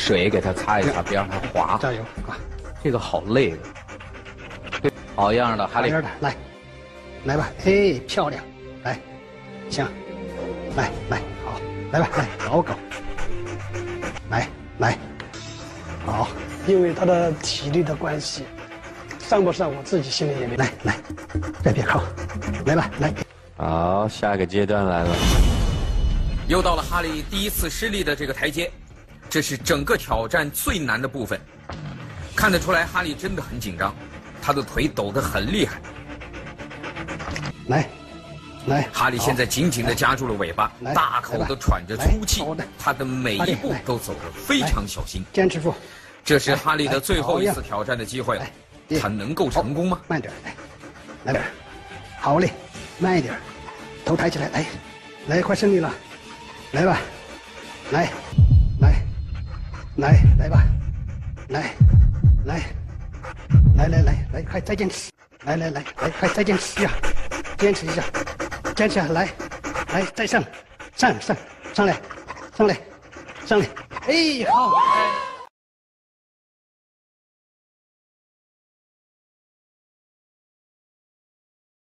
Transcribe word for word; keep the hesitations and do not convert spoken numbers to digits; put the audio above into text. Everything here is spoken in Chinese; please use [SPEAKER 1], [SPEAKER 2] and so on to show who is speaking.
[SPEAKER 1] 水给它擦一擦，别让它滑。
[SPEAKER 2] 加油啊！
[SPEAKER 1] 这个好累的。对，好样的，哈利。
[SPEAKER 2] 好样的，来，来吧，嘿，漂亮，来，行，来来，好，来吧，来，老狗，来来，好，因为他的体力的关系，上不上我自己心里也没。来来，再别靠，来吧，来。
[SPEAKER 3] 好，下个阶段来了。
[SPEAKER 4] 又到了哈利第一次失利的这个台阶，这是整个挑战最难的部分。看得出来，哈利真的很紧张，他的腿抖得很厉害。
[SPEAKER 2] 来，来，
[SPEAKER 4] 哈利现在紧紧地夹住了尾巴，大口地喘着粗气，他的每一步都走得非常小心。
[SPEAKER 2] 坚持住。
[SPEAKER 4] 这是哈利的最后一次挑战的机会了，他能够成功吗？
[SPEAKER 2] 慢点，来，来点，好嘞，慢一点，头抬起来，来，来，快胜利了，来吧，来，来，来，来吧，来，来，来来来来，快再坚持，来来来来，快再坚持一下，坚持一下，坚持下来，来再上，上上上来，上来，上来，哎，好。